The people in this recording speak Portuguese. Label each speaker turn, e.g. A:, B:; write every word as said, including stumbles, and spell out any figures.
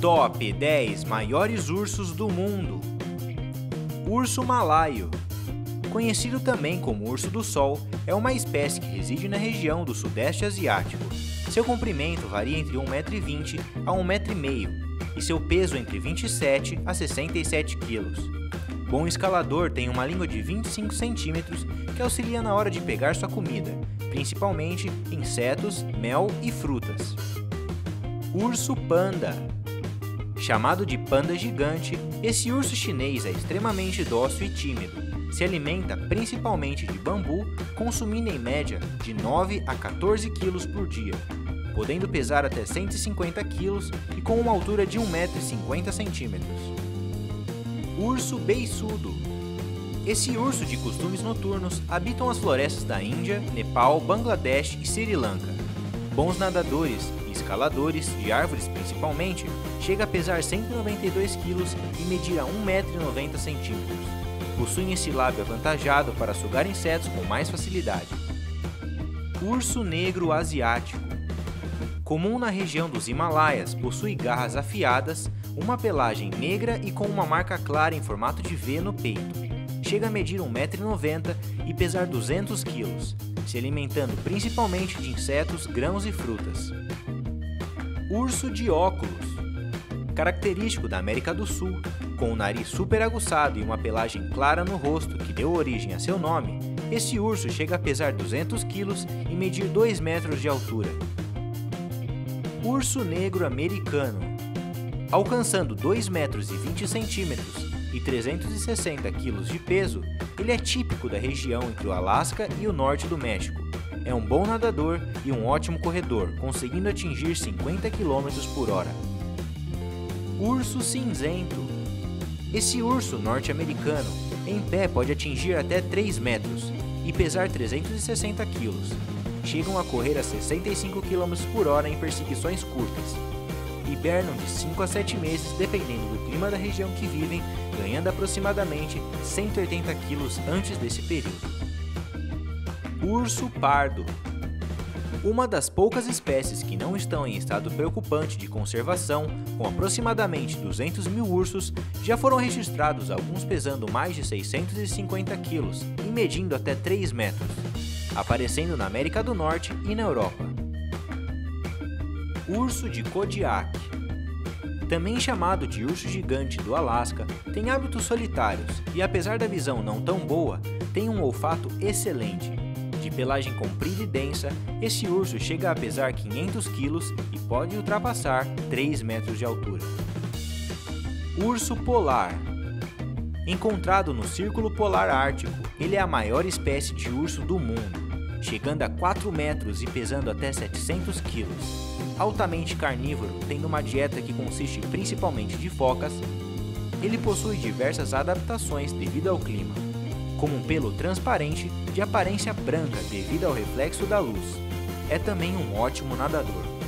A: Top dez maiores ursos do mundo. Urso malaio. Conhecido também como urso do sol, é uma espécie que reside na região do sudeste asiático. Seu comprimento varia entre um metro e vinte a um metro e meio e seu peso entre vinte e sete a sessenta e sete quilos. Bom escalador, tem uma língua de vinte e cinco centímetros que auxilia na hora de pegar sua comida, principalmente insetos, mel e frutas. Urso panda. Chamado de panda gigante, esse urso chinês é extremamente dócil e tímido. Se alimenta principalmente de bambu, consumindo em média de nove a quatorze quilos por dia, podendo pesar até cento e cinquenta quilos e com uma altura de um metro e cinquenta centímetros. Urso beiçudo. Esse urso de costumes noturnos habitam as florestas da Índia, Nepal, Bangladesh e Sri Lanka. Bons nadadores e escaladores, de árvores principalmente, chega a pesar cento e noventa e dois quilos e medir a um metro e noventa centímetros. Possuem esse lábio avantajado para sugar insetos com mais facilidade. Urso negro asiático. Comum na região dos Himalaias, possui garras afiadas, uma pelagem negra e com uma marca clara em formato de V no peito. Chega a medir um metro e noventa e pesar duzentos quilos, se alimentando principalmente de insetos, grãos e frutas. Urso de óculos. Característico da América do Sul, com o nariz super aguçado e uma pelagem clara no rosto que deu origem a seu nome, esse urso chega a pesar duzentos quilos e medir dois metros de altura. Urso negro americano. Alcançando dois metros e vinte centímetros e trezentos e sessenta quilos de peso, ele é típico da região entre o Alasca e o norte do México. É um bom nadador e um ótimo corredor, conseguindo atingir cinquenta quilômetros por hora. Urso cinzento. Esse urso norte-americano, em pé, pode atingir até três metros e pesar trezentos e sessenta quilos. Chegam a correr a sessenta e cinco quilômetros por hora em perseguições curtas. Hibernam de cinco a sete meses, dependendo do clima da região que vivem, ganhando aproximadamente cento e oitenta quilos antes desse período. Urso pardo. Uma das poucas espécies que não estão em estado preocupante de conservação, com aproximadamente duzentos mil ursos, já foram registrados alguns pesando mais de seiscentos e cinquenta quilos e medindo até três metros, aparecendo na América do Norte e na Europa. Urso de Kodiak. Também chamado de urso gigante do Alasca, tem hábitos solitários e, apesar da visão não tão boa, tem um olfato excelente. De pelagem comprida e densa, esse urso chega a pesar quinhentos quilos e pode ultrapassar três metros de altura. Urso polar. Encontrado no Círculo Polar Ártico, ele é a maior espécie de urso do mundo, chegando a quatro metros e pesando até setecentos quilos. Altamente carnívoro, tendo uma dieta que consiste principalmente de focas, ele possui diversas adaptações devido ao clima, como um pelo transparente de aparência branca devido ao reflexo da luz. É também um ótimo nadador.